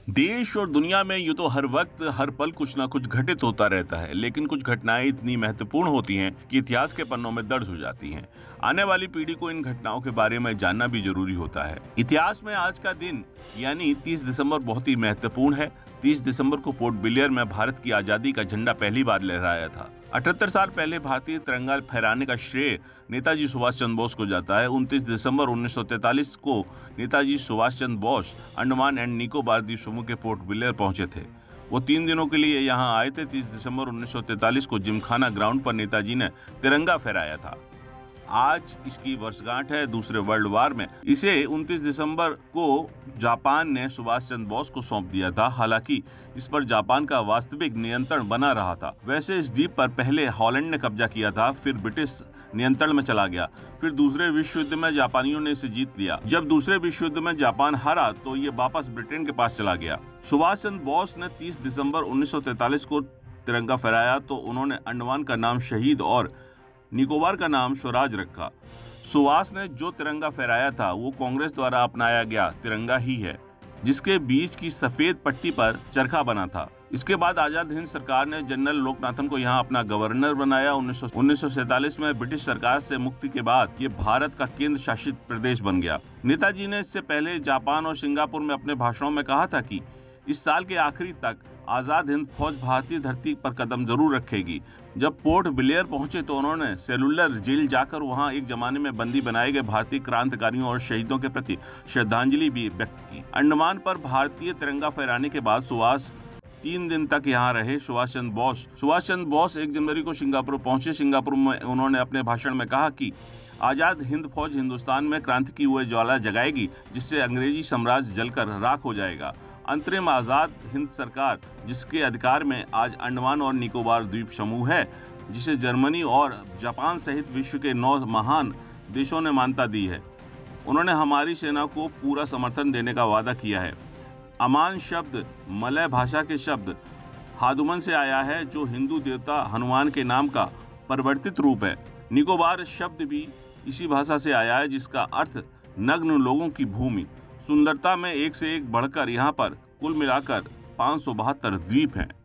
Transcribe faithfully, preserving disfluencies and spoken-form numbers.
देश और दुनिया में यूं तो हर वक्त हर पल कुछ ना कुछ घटित होता रहता है, लेकिन कुछ घटनाएं इतनी महत्वपूर्ण होती हैं कि इतिहास के पन्नों में दर्ज हो जाती हैं। आने वाली पीढ़ी को इन घटनाओं के बारे में जानना भी जरूरी होता है। इतिहास में आज का दिन यानी तीस दिसंबर बहुत ही महत्वपूर्ण है। तीस दिसंबर को पोर्ट ब्लेयर में भारत की आजादी का झंडा पहली बार लहराया था। अठहत्तर साल पहले भारतीय तिरंगा फहराने का श्रेय नेताजी सुभाष चंद्र बोस को जाता है। उनतीस दिसंबर उन्नीस सौ तैंतालीस को नेताजी सुभाष चंद्र बोस अंडमान एंड निकोबार द्वीप समूह के पोर्ट ब्लेयर पहुंचे थे। वो तीन दिनों के लिए यहाँ आए थे। तीस दिसंबर उन्नीस सौ तैंतालीस को जिमखाना ग्राउंड पर नेताजी ने तिरंगा फहराया था। आज इसकी वर्षगांठ है दूसरे वर्ल्ड वार में। इसे उनतीस दिसंबर को जापान ने सुभाष चंद्र बोस को सौंप दिया था। हालांकि इस पर जापान का वास्तविक नियंत्रण बना रहा था। वैसे इस द्वीप पर पहले हॉलैंड ने कब्जा किया था, फिर ब्रिटिश नियंत्रण में चला गया। फिर दूसरे विश्व युद्ध में जापानियों ने इसे जीत लिया। जब दूसरे विश्व युद्ध में जापान हारा तो ये वापस ब्रिटेन के पास चला गया। सुभाष चंद्र बोस ने तीस दिसंबर उन्नीस सौ तैंतालीस को तिरंगा फहराया तो उन्होंने अंडमान का नाम शहीद और निकोबार का नाम स्वराज रखा। सुभाष ने जो तिरंगा फहराया था वो कांग्रेस द्वारा अपनाया गया तिरंगा ही है, जिसके बीच की सफेद पट्टी पर चरखा बना था। इसके बाद आजाद हिंद सरकार ने जनरल लोकनाथन को यहाँ अपना गवर्नर बनाया। उन्नीस सौ सैंतालीस में ब्रिटिश सरकार से मुक्ति के बाद ये भारत का केंद्र शासित प्रदेश बन गया। नेताजी ने इससे पहले जापान और सिंगापुर में अपने भाषणों में कहा था कि इस साल के आखिरी तक आजाद हिंद फौज भारतीय धरती पर कदम जरूर रखेगी। जब पोर्ट ब्लेयर पहुंचे तो उन्होंने सेलुलर जेल जाकर वहां एक जमाने में बंदी बनाए गए भारतीय क्रांतिकारियों और शहीदों के प्रति श्रद्धांजलि भी व्यक्त की। अंडमान पर भारतीय तिरंगा फहराने के बाद सुभाष तीन दिन तक यहाँ रहे। सुभाष चंद्र बोस सुभाष चंद्र बोस एक जनवरी को सिंगापुर पहुंचे। सिंगापुर में उन्होंने अपने भाषण में कहा कि आजाद हिंद फौज हिंदुस्तान में क्रांति की वह ज्वाला जगाएगी जिससे अंग्रेजी साम्राज्य जलकर राख हो जाएगा। अंतरिम आजाद हिंद सरकार जिसके अधिकार में आज अंडमान और निकोबार द्वीप समूह है, जिसे जर्मनी और जापान सहित विश्व के नौ महान देशों ने मान्यता दी है, उन्होंने हमारी सेना को पूरा समर्थन देने का वादा किया है। अमान शब्द मलय भाषा के शब्द हादुमन से आया है, जो हिंदू देवता हनुमान के नाम का परिवर्तित रूप है। निकोबार शब्द भी इसी भाषा से आया है, जिसका अर्थ नग्न लोगों की भूमि। सुंदरता में एक से एक बढ़कर यहाँ पर कुल मिलाकर पाँच सौ बहत्तर द्वीप हैं।